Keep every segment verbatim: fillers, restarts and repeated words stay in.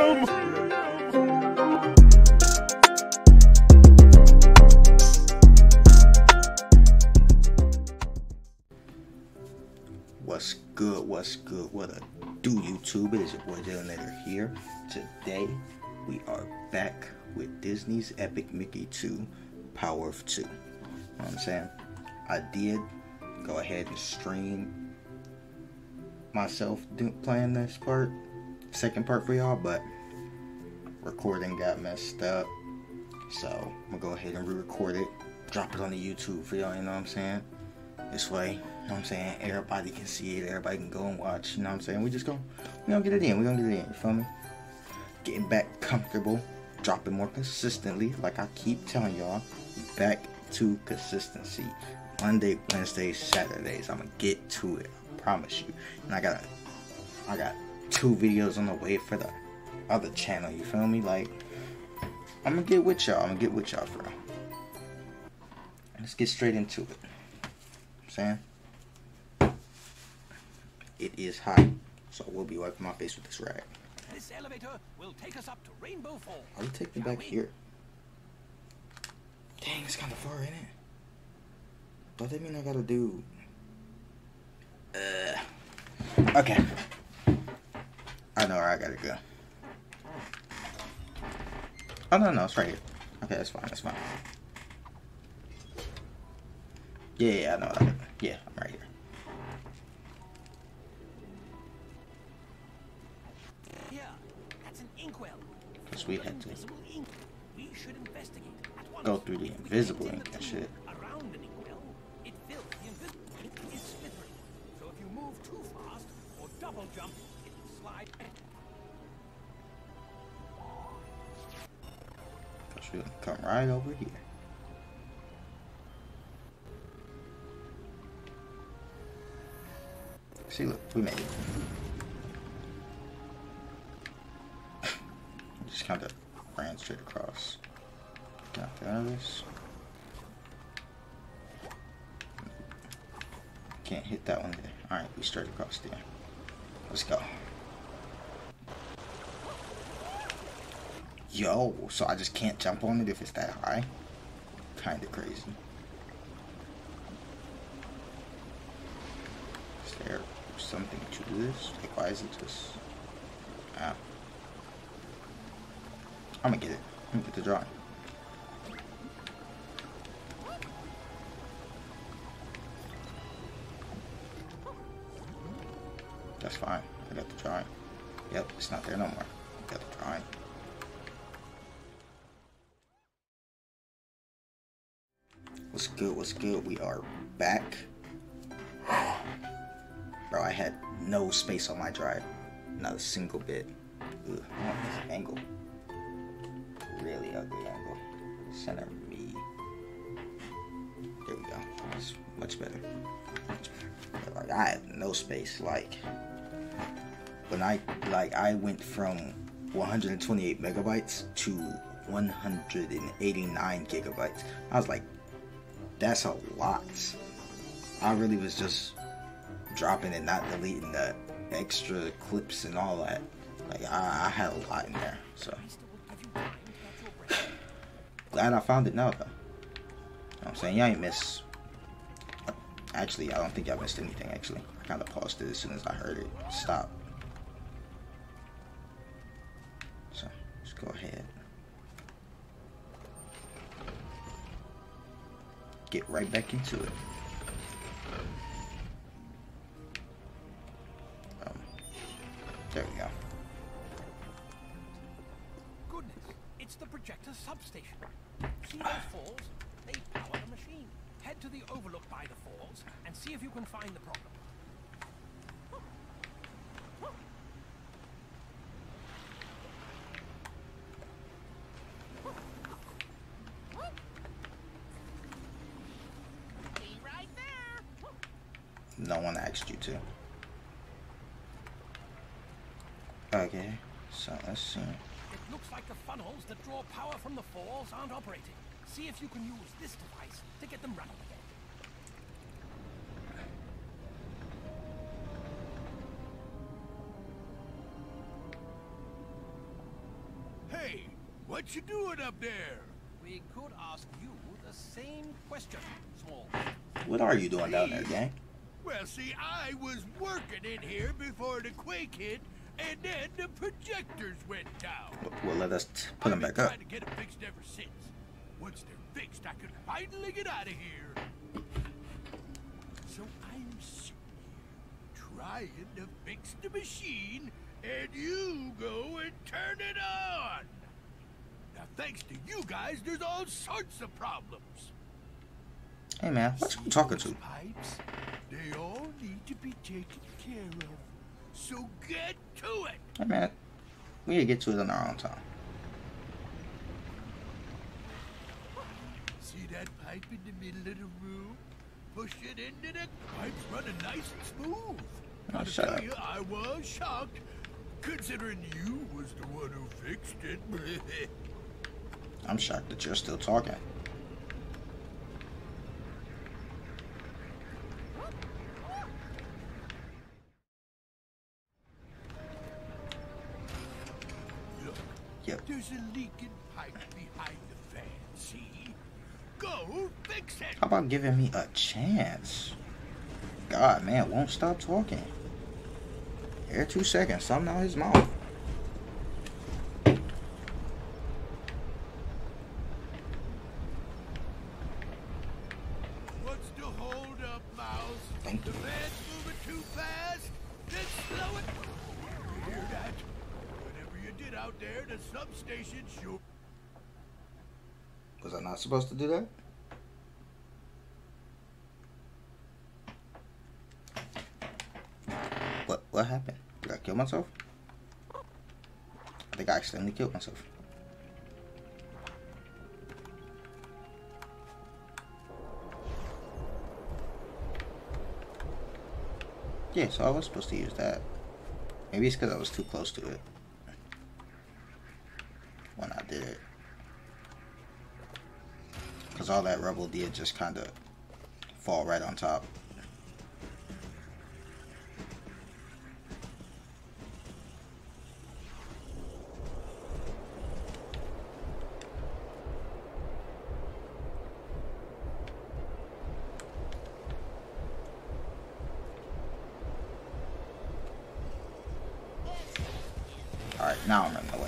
am. What's good? What's good? What a do, YouTube? It is your boy Dylan here. Today we are back with Disney's Epic Mickey two Power of Two. You know what I'm saying? I did go ahead and stream myself do, playing this part, second part for y'all, but recording got messed up. So I'm gonna go ahead and re-record it, drop it on the YouTube for y'all, you know what I'm saying? This way, you know what I'm saying, everybody can see it, everybody can go and watch, you know what I'm saying? We just gonna, we gonna get it in, we gonna get it in, you feel me? Getting back comfortable, dropping more consistently, like I keep telling y'all, back to consistency. Monday, Wednesdays, Saturdays, I'm gonna get to it, I promise you. And I got, I got two videos on the way for the other channel, you feel me? Like, I'm gonna get with y'all, I'm gonna get with y'all, bro. Let's get straight into it. Saying it is hot, so we'll be wiping my face with this rag. This elevator will take us up to Rainbow Falls. Are you taking me back here? Dang, it's kind of far, isn't it? Does that mean I gotta do? Uh, okay. I know where I gotta go. Oh no, no, it's right here. Okay, that's fine. That's fine. Yeah, yeah, I know. I know. Yeah, I'm right here. Yeah, that's an inkwell. Because we had to Ink. We should investigate at once. go through the invisible ink and shit. Around an inkwell, it fills the invisible ink is slippery. So if you move too fast or double jump, it will slide. Because we're gonna come right over here. See, look, we made it. Just kind of ran straight across. Got the others. Can't hit that one there. Alright, we straight across there. Let's go. Yo, so I just can't jump on it if it's that high? Kinda crazy. Is there something to this? Like, why is it just... Ah. I'm gonna get it. I'm gonna get the drawing. That's fine. I got the drawing. Yep, it's not there no more. I got the drawing. What's good? What's good? We are back. Bro, I had no space on my drive. Not a single bit. Ugh, I want this angle. Really ugly angle. Center me. There we go. That's much better. Much better. Like, I had no space. Like, when I, like, I went from one hundred twenty-eight megabytes to one hundred eighty-nine gigabytes. I was like, that's a lot. I really was just dropping and not deleting the extra clips and all that. Like, I, I had a lot in there, so glad I found it now, though. You know what I'm saying? Y'all ain't miss. Actually, I don't think y'all missed anything. Actually, I kind of paused it as soon as I heard it stop. So let's go ahead, get right back into it. There we go. Goodness, it's the projector substation. See those falls? They power the machine. Head to the overlook by the falls and see if you can find the problem. Be right there. No one asked you to. Okay, so let's see. It looks like the funnels that draw power from the falls aren't operating. See if you can use this device to get them running again. What you doing up there? We could ask you the same question, Small. What are you doing down there, gang? Well, see, I was working in here before the quake hit, and then the projectors went down. Well, let us t put them I've back been up. trying to get them fixed ever since. Once they're fixed, I could finally get out of here. So I'm sitting here trying to fix the machine, and you go and turn it on. Now, thanks to you guys, there's all sorts of problems. Hey, man, what you talking to? Pipes, they all need to be taken care of. So get to it. Hey, man, we need to get to it on our own time. See that pipe in the middle of the room? Push it into the pipe's running nice and smooth. Oh, Gotta shut tell up. you, I was shocked, considering you was the one who fixed it. I'm shocked that you're still talking. Look, Yep. there's a leaking pipe behind the fan, see? Go fix it! How about giving me a chance? God, man, won't stop talking. Every two seconds, something out his mouth. What's the hold up, Mouse? Thank the you. fan's moving too fast? Then slow it. You hear that? Whatever you did out there, the substation sure. Was I not supposed to do that? What what happened? Did I kill myself? I think I accidentally killed myself. Yeah, so I was supposed to use that. Maybe it's because I was too close to it when I did it. Because all that rubble did just kind of fall right on top. Alright, now I'm running away.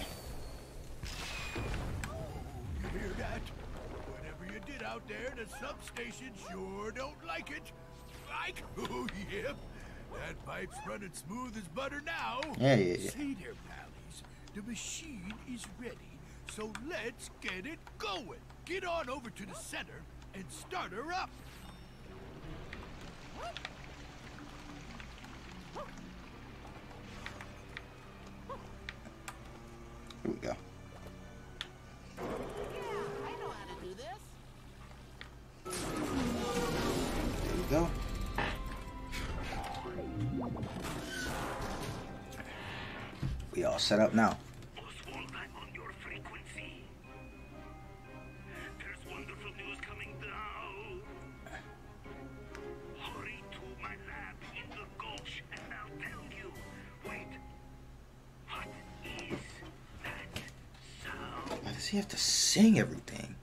You hear that? Whatever you did out there, the substation sure don't like it. Like, oh yep. That pipe's running smooth as butter now. Yeah, yeah, yeah. Say there, Pallies, the machine is ready, so let's get it going. Get on over to the center and start her up. Here we go. I know how to do this. There we go. We all set up now. Oswald, I'm on your frequency. There's wonderful news coming down. Hurry to my lab in the gulch and I'll tell you. Wait. What is that sound? Why does he have to sing everything?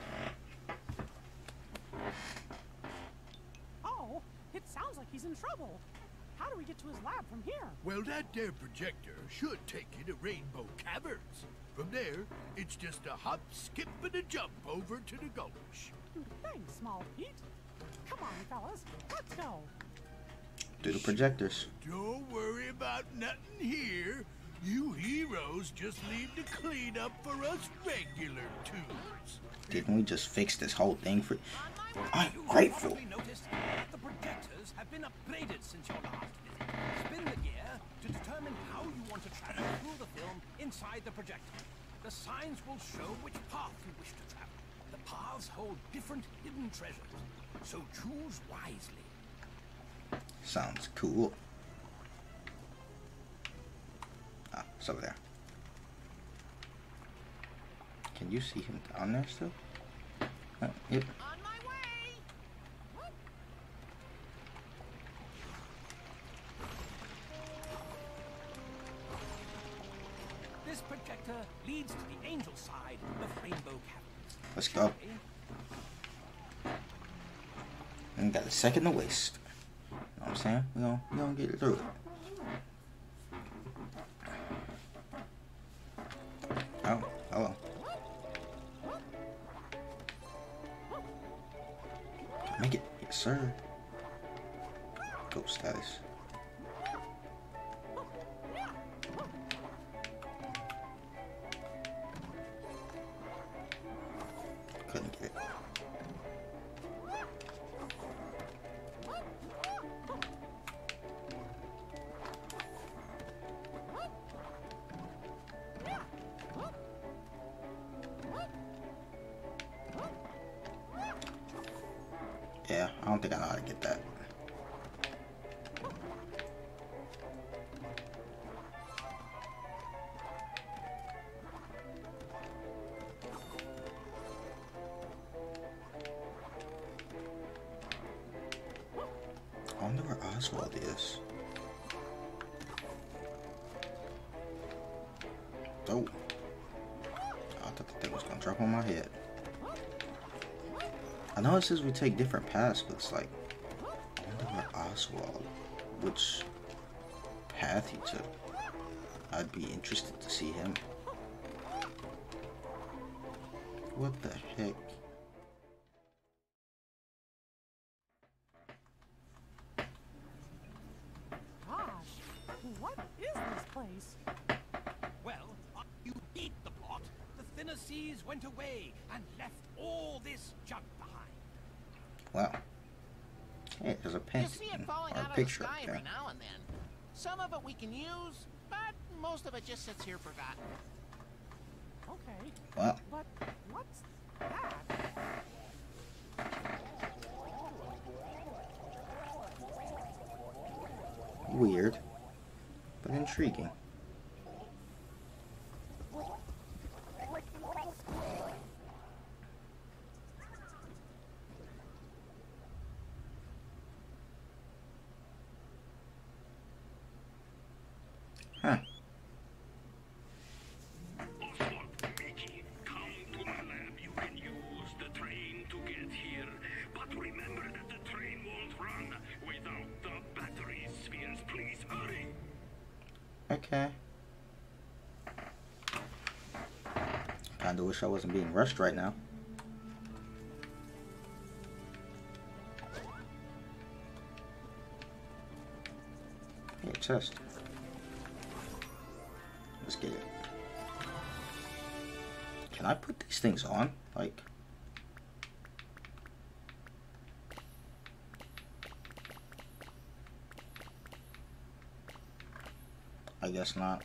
Oh, it sounds like he's in trouble. How do we get to his lab from here? Well, that there projector should take you to Rainbow Caverns. From there, it's just a hop, skip, and a jump over to the gulch. Thanks, Small Pete. Come on, fellas, let's go. Do the projectors. Don't worry about nothing here. You heroes just leave the cleanup for us regular tubes. Didn't we just fix this whole thing for... I'm You grateful. probably noticed that the projectors have been upgraded since your last visit. Spin the gear to determine how you want to travel through the film inside the projector. The signs will show which path you wish to travel. The paths hold different hidden treasures, so choose wisely. Sounds cool. Ah, it's over there. Can you see him down there still? Oh, yep. On my way. This projector leads to the angel side of Rainbow Caverns. Let's go. And got a second to waste. You know what I'm saying? We gonna, we gonna get it through it. Oh, hello. Make it. Yes, sir. Go status. Couldn't get it. Yeah, I don't think I know how to get that. I wonder where Oswald is. Oh. I thought the thing was gonna drop on my head. I know it says we take different paths, but it's like, I wonder where Oswald, which path he took. I'd be interested to see him. What the heck? Gosh, what is this place? Well, you beat the plot. The thinner seas went away and left all this junk behind. Wow. Hey, there's a You pen see it falling or out a of the picture sky up there. every now and then. Some of it we can use, but most of it just sits here forgotten. Okay, Well, but what's that? weird, but intriguing. Huh. Oswald, Mickey, come to my lab. You can use the train to get here. But remember that the train won't run without the battery spheres. Please hurry. Okay. Kinda wish I wasn't being rushed right now. Hey, chest. Let's get it. Can I put these things on? Like... I guess not.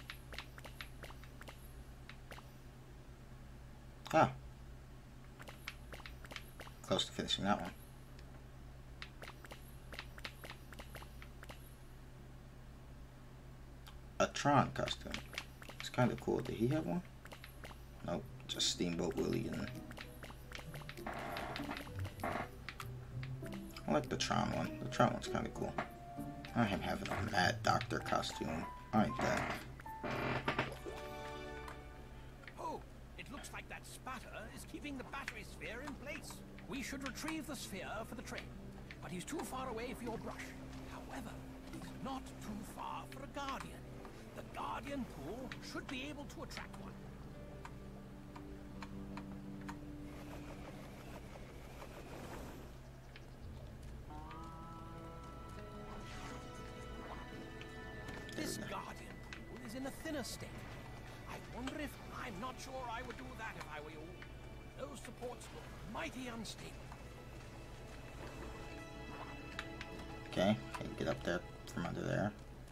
Ah. Close to finishing that one. A Tron costume. It's kind of cool. Did he have one? Nope. Just Steamboat Willie and... I like the Tron one. The Tron one's kind of cool. I am having a Mad Doctor costume. I ain't that. Oh, it looks like that spatter is keeping the battery sphere in place. We should retrieve the sphere for the train, but he's too far away for your brush. However, he's not too far for a guardian. The guardian pool should be able to attract one. This guardian pool is in a thinner state. I wonder if I'm not sure I would do that if I were you. Those supports look mighty unstable. Okay, okay, get up there from under there.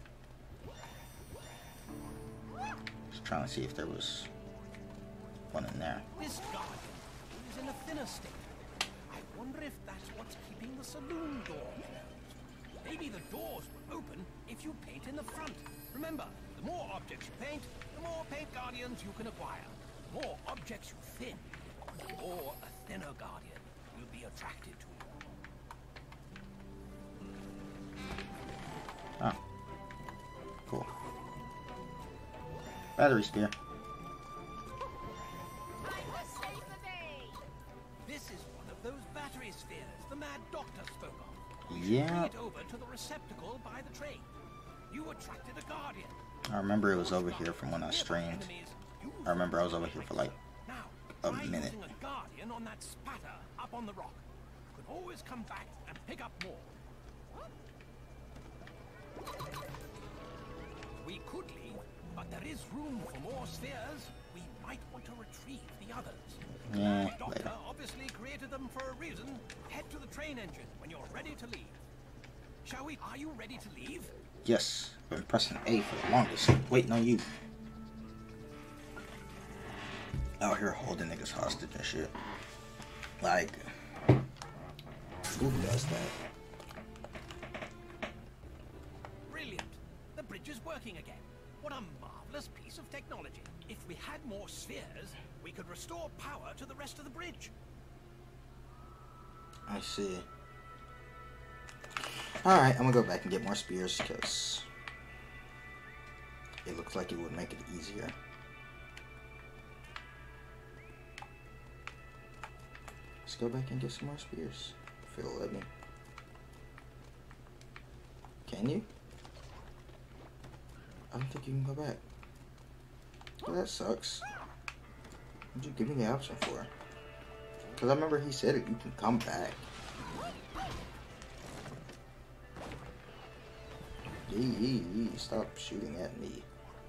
Just trying to see if there was one in there. This guardian pool is in a thinner state. I wonder if that's what's keeping the saloon door closed. Maybe the doors will open if you paint in the front. Remember, the more objects you paint, the more paint guardians you can acquire. The more objects you thin, the more a thinner guardian will be attracted to you. Ah. Cool. Battery spear. This is one of those battery spheres the Mad Doctor spoke of. Yeah. Bring it over to the receptacle by the train. You attracted a guardian. I remember it was over here from when I streamed. I remember I was over here for like a minute. Using a guardian on that spatter up on the rock. You can always come back and pick up more. We could leave, but there is room for more spheres. We might want to retrieve the others. Yeah, The Doctor later. obviously created them for a reason. Head to the train engine when you're ready to leave. Shall we? Are you ready to leave? Yes, I've been pressing A for the longest. Waiting on you. Out here holding niggas hostage and shit. Like, who does that? Brilliant. The bridge is working again. What a marvelous piece of technology. If we had more spheres, we could restore power to the rest of the bridge. I see. Alright, I'm gonna go back and get more spears because it looks like it would make it easier. Let's go back and get some more spears. If it'll let me. Can you? I don't think you can go back. Well, that sucks. What'd you give me the option for? Because I remember he said it, you can come back. Yee, yee, stop shooting at me.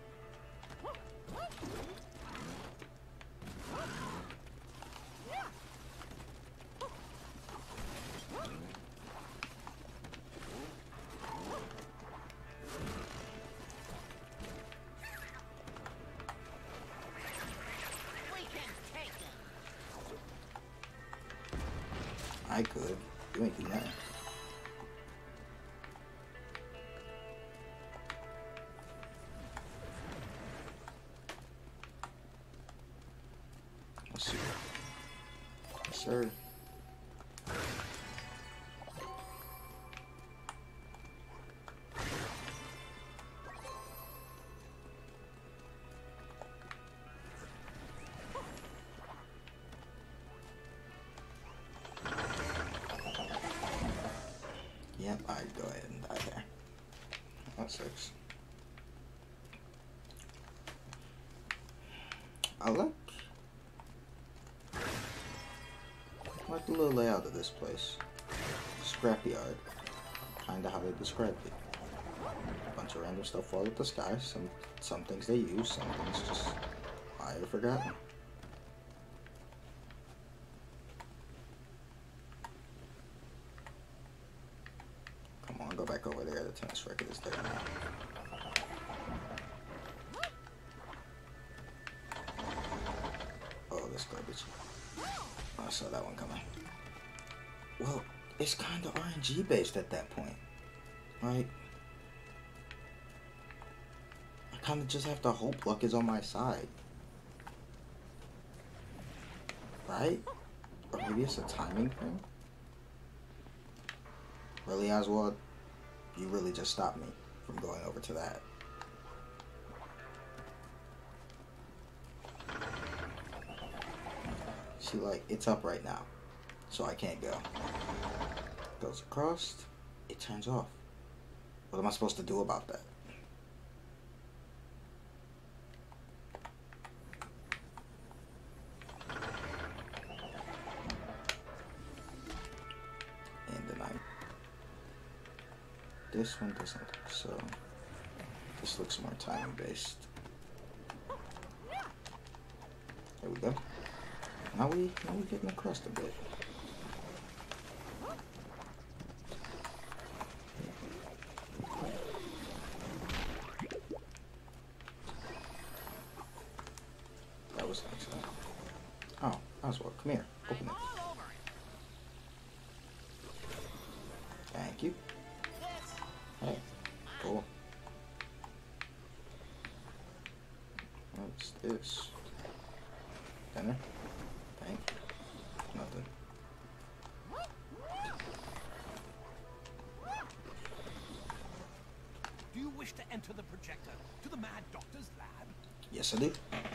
I could. You ain't do nothing. Let's see. Yes, sir. Yep, I'd go ahead and die there. That sucks. I like, I like the little layout of this place. Scrapyard. Kinda how they described it. A bunch of random stuff fall out of the sky. Some some things they use, some things just I have forgotten. Come on, go back over there. The tennis racket is there now. Oh, this garbage. I saw that one coming. Well, it's kind of R N G based at that point. Right? I kind of just have to hope luck is on my side. Right? Or maybe it's a timing thing? Really, Oswald? You really just stopped me from going over to that. See, like, it's up right now, so I can't go. Goes across, it turns off. What am I supposed to do about that? And then I... This one doesn't, so... This looks more time-based. There we go. Now we, now we're getting across a bit. That was excellent. Oh, Oswald, come here. Open it. Thank you. Hey, cool. What's this? Dinner? Thank you. Nothing. Do you wish to enter the projector to the Mad Doctor's lab? Yes, I do.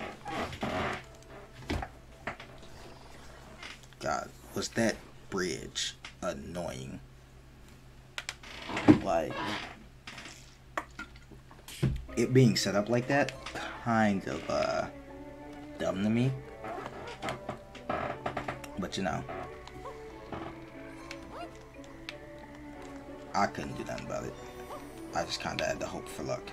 God, was that bridge annoying? Like, it being set up like that, kind of uh, dumb to me. But you know, I couldn't do nothing about it. I just kind of had to hope for luck.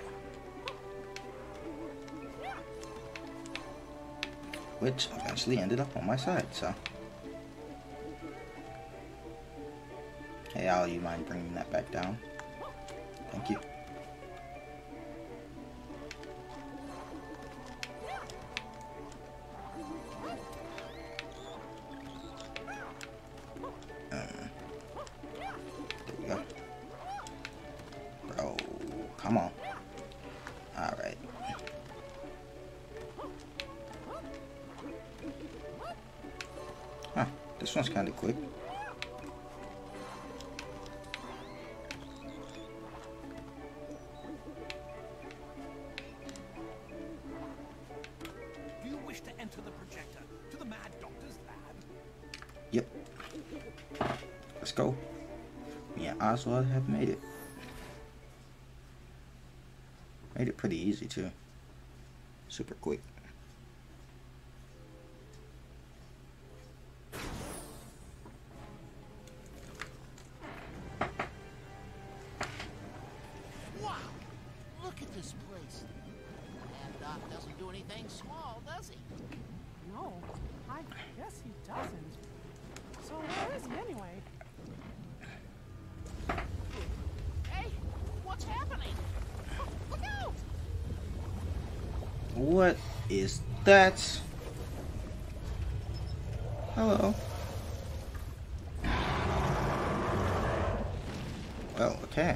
Which eventually ended up on my side, so. Hey Al, you mind bringing that back down? Thank you. Um, there we go. Bro, come on. Alright. Huh, this one's kind of quick. Yep. Let's go. Me and Oswald have made it. Made it pretty easy too. Super quick. Wow! Look at this place. And Doc doesn't do anything small, does he? No, I guess he doesn't. So where is he anyway? Hey, what's happening? Look out! What is that? Hello. Well, okay.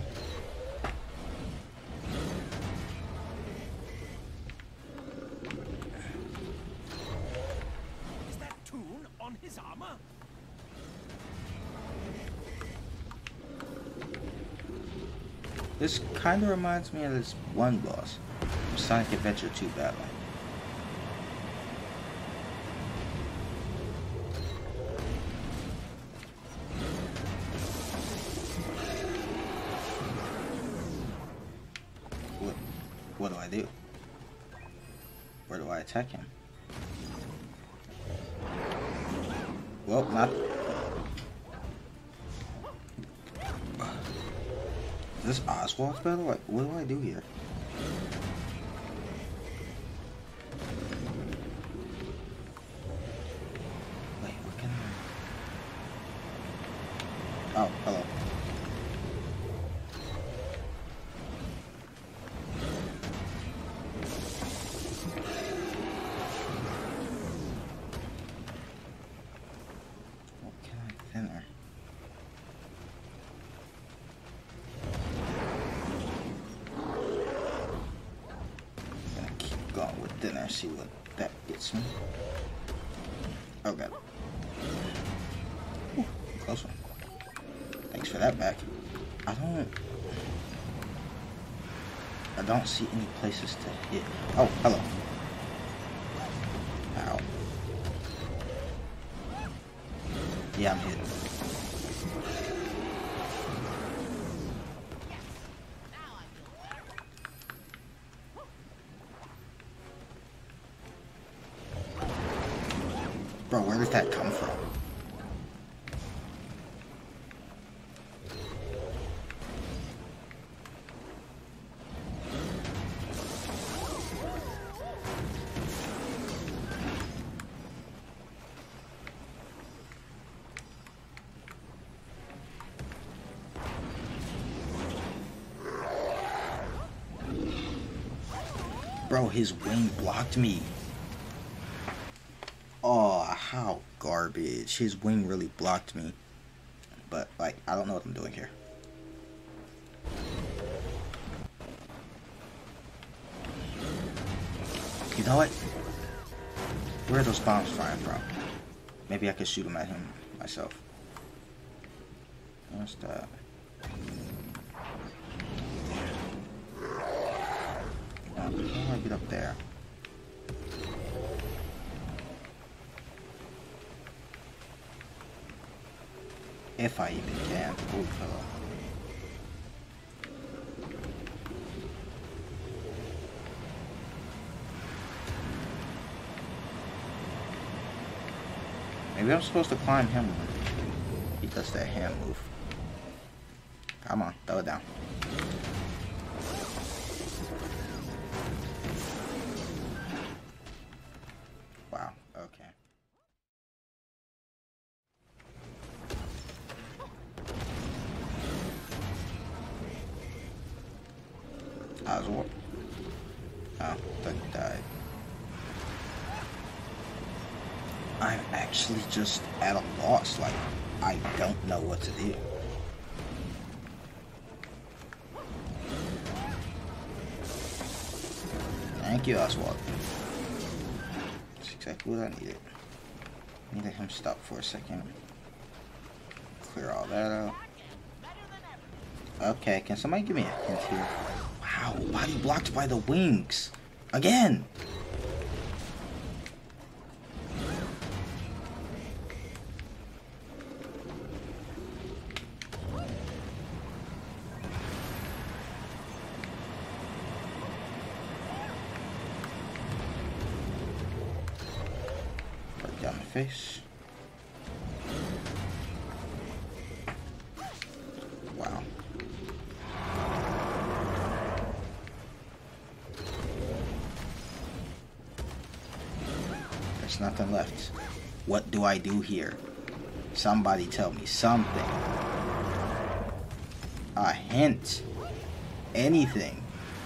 Is that Toon on his armor? This kind of reminds me of this one boss from Sonic Adventure two Battle. What, what do I do? Where do I attack him? Well, not... Is this Oswald's battle? Like, what do I do here? Wait, what can I... Oh, hello. What can I thinner? Going with dinner, see what that gets me. Oh god. Ooh, close one. Thanks for that back. I don't... I don't see any places to hit. Oh, hello. Ow. Yeah, I'm hit. Bro, where did that come from? Bro, his wing blocked me. Oh, how garbage. His wing really blocked me. But, like, I don't know what I'm doing here. You know what? Where are those bombs firing from? Maybe I could shoot them at him myself. Where's that? How do I get up there? If I even can. Oh, hello. Maybe I'm supposed to climb him. He does that hand move. Come on, throw it down. Wow, okay. Oswald. Oh, that died. I'm actually just at a loss. Like, I don't know what to do. Thank you, Oswald. That's exactly what I needed. I needed him to stop for a second. Clear all that out. Okay, can somebody give me a hint here? Wow, body blocked by the wings. Again! Right down the face. Wow. There's nothing left. What do I do here? Somebody tell me something. A hint. Anything.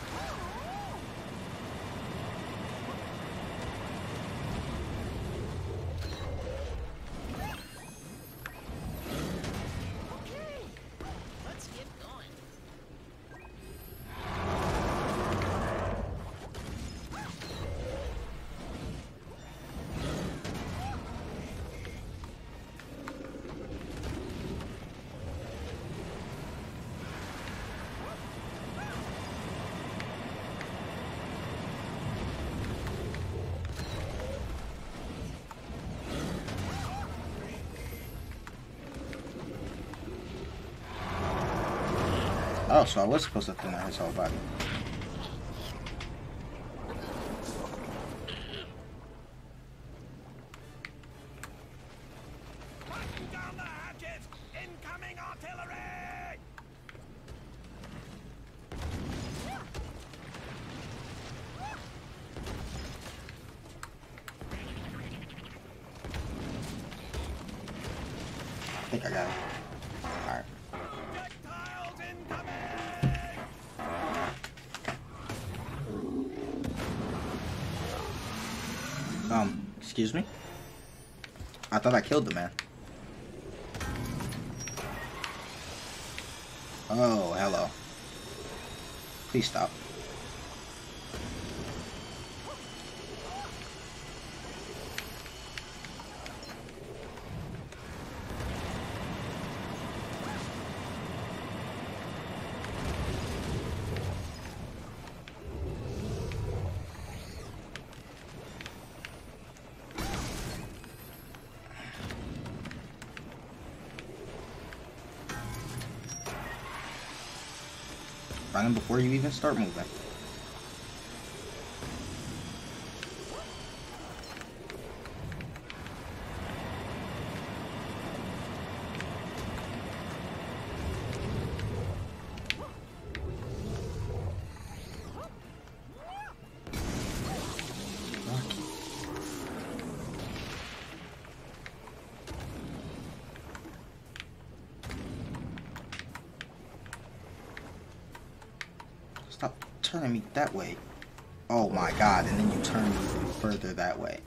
Let's get going. Oh, so I was supposed to thin out his whole body. Batten down the hatches! Incoming artillery! I think I got it. Alright. Projectiles incoming! Um, excuse me? I thought I killed the man. Oh, hello. Please stop. Find him before you even start moving. Stop turning me that way. Oh my god, and then you turn me even further that way.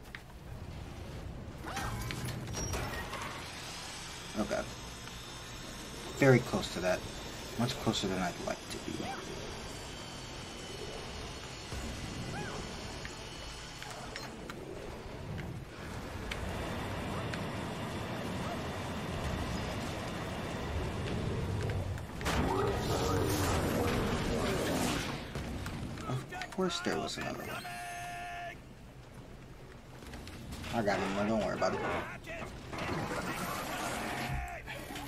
Okay. Very close to that. Much closer than I'd like to be. Of course there was another one. I got him, don't worry about it.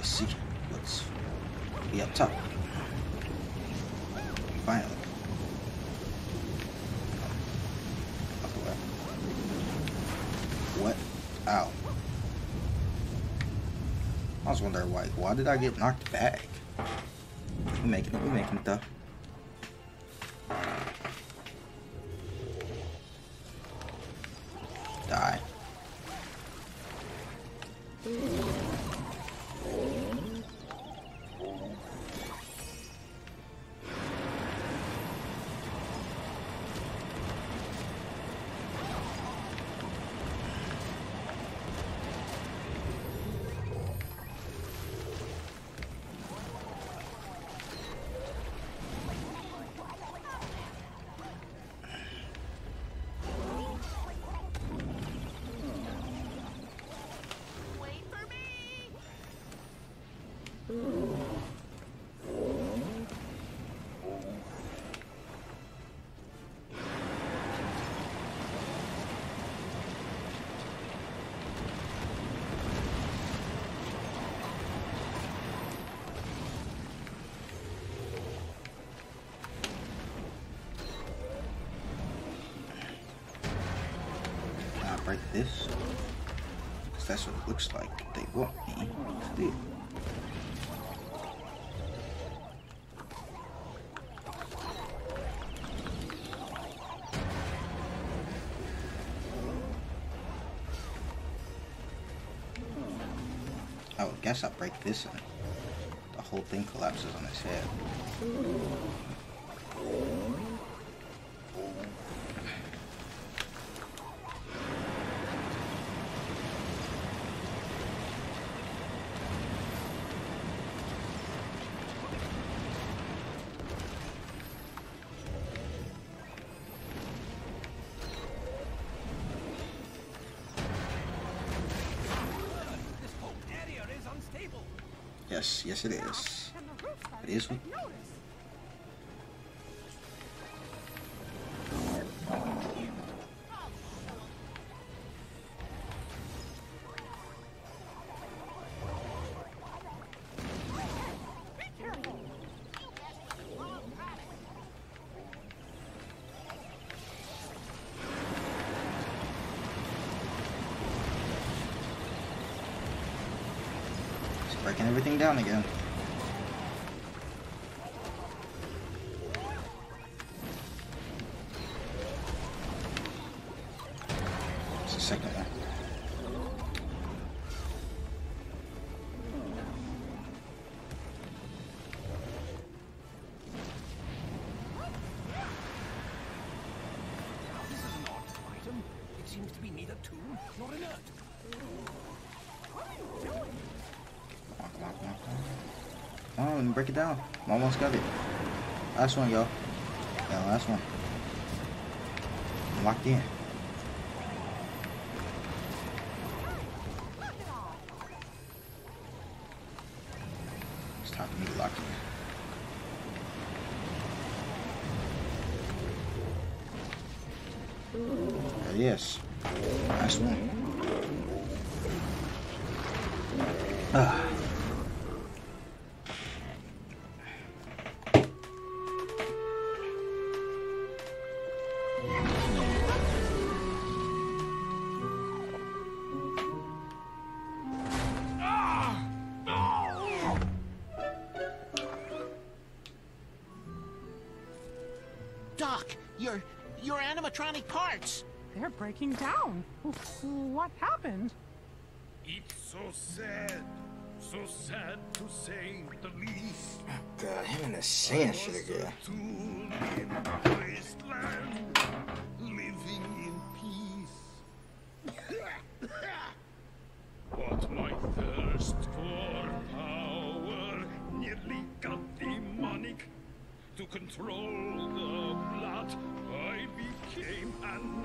Let's see what's be up top. Finally. What? Ow. I was wondering why. Why did I get knocked back? We're making it. We're making it though. Die. Wait for me! Can I break this? Because that's what it looks like. They want me to do. I would guess I'll break this and the whole thing collapses on its head. This whole area is unstable. Yes, yes it is. And the roof It is what- notice. Be careful. Just breaking everything down again. It's the second one. This is an odd item. It seems to be neither tomb nor inert. What are you doing? Come on, come on, come on, come on. Come on, let me break it down. I'm almost got it. Last one, y'all. Yeah, last one. I'm locked in. Knock it off. It's time for me to lock in. There he is. Last one. Ah. Doc, your your animatronic parts. They're breaking down. What happened? It's so sad. So sad to say the least. God, him and the sand shit again. To live in the wasteland, living in peace. What my thirst for power nearly got demonic. To control the blood, I became an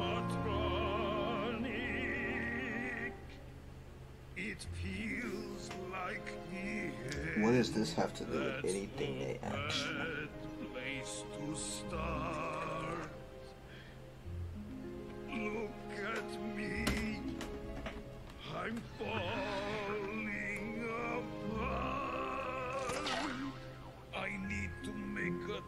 animatronic. It feels like the What does this have to do with anything they asked? bad place to start. Look at me. I'm falling apart.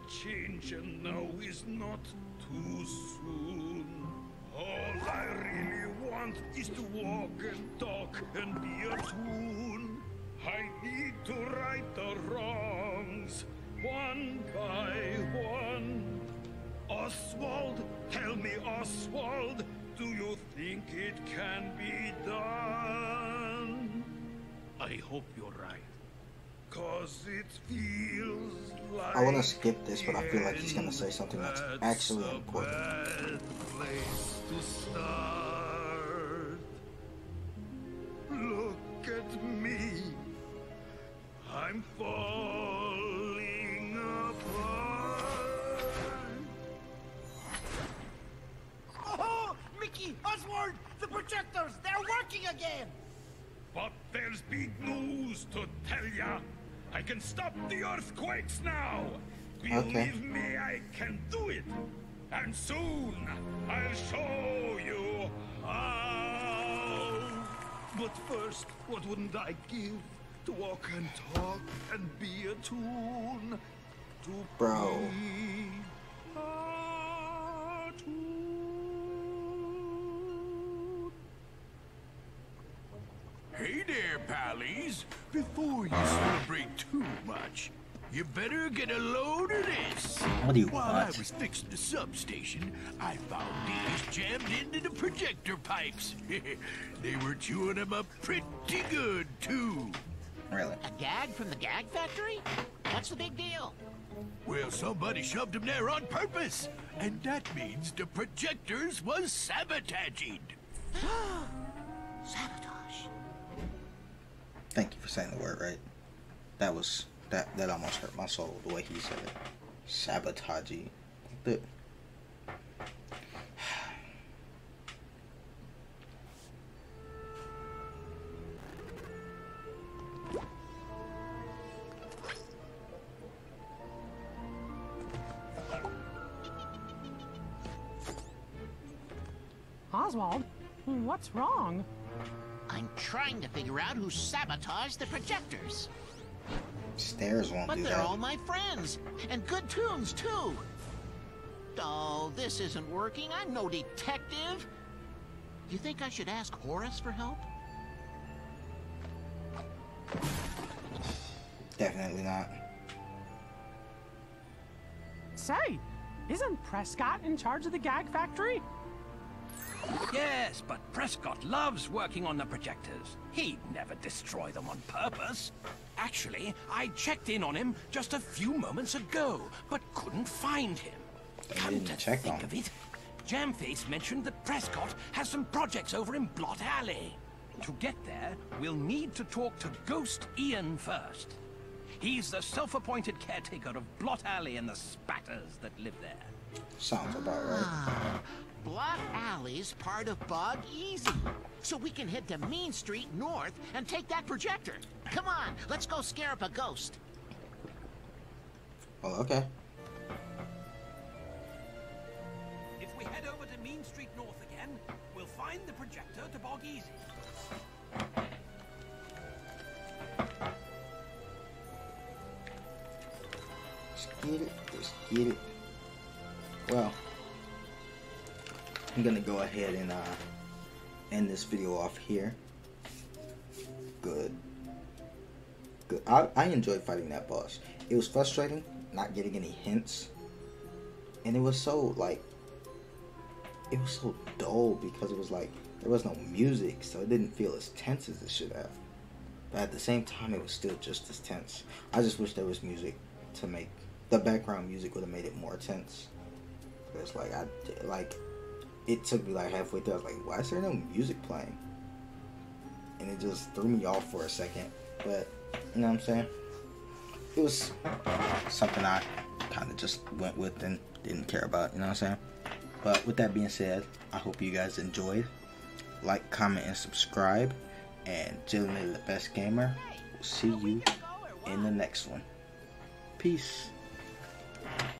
change and now is not too soon. All I really want is to walk and talk and be a toon. I need to right the wrongs, one by one. Oswald, tell me, Oswald, do you think it can be done? I hope you're right. Cause it feels like I want to skip this, but I feel like he's gonna say something that's actually important. bad place to start. Look at me. I'm falling apart. Oh, Mickey, Oswald, the projectors, they're working again. But there's big news to tell ya. I can stop the earthquakes now. Believe Okay. me, I can do it. And soon I'll show you how. But first, what wouldn't I give to walk and talk and be a toon? To Bro. be a toon. Hey there, pallies. Before you celebrate too much, you better get a load of this. What do you While I want? was fixing the substation, I found these jammed into the projector pipes. They were chewing them up pretty good, too. Really? A gag from the gag factory? What's the big deal? Well, somebody shoved them there on purpose, and that means the projectors was sabotaging. Sabotage. Thank you for saying the word right. That was that that almost hurt my soul the way he said it. Sabotagey. The Oswald, what's wrong? I'm trying to figure out who sabotaged the projectors. stairs won't But do they're that. all my friends, and good tunes, too. Oh, this isn't working. I'm no detective. You think I should ask Horace for help? Definitely not. Say, isn't Prescott in charge of the gag factory? Yes, but Prescott loves working on the projectors. He'd never destroy them on purpose. Actually, I checked in on him just a few moments ago, but couldn't find him. You Come didn't to check think on of him. it, Jamface mentioned that Prescott has some projects over in Blot Alley. To get there, we'll need to talk to Ghost Ian first. He's the self-appointed caretaker of Blot Alley and the spatters that live there. Sounds about right. Ah, Blot Alley's part of Bog Easy. So we can head to Mean Street North and take that projector. Come on, let's go scare up a ghost. Well, okay. If we head over to Mean Street North again, we'll find the projector to Bog Easy. Let's get it. Let's get it. Well, I'm gonna go ahead and uh, end this video off here. Good. Good. I, I enjoyed fighting that boss. It was frustrating not getting any hints. And it was so, like, it was so dull because it was like, there was no music, so it didn't feel as tense as it should have. But at the same time, it was still just as tense. I just wish there was music to make, the background music would have made it more tense. It's like, I, like, it took me like halfway through, I was like, why is there no music playing? And it just threw me off for a second. But, you know what I'm saying? It was something I kind of just went with and didn't care about, you know what I'm saying? But with that being said, I hope you guys enjoyed. Like, comment, and subscribe. And Jillian, the best gamer, will see you in the next one. Peace.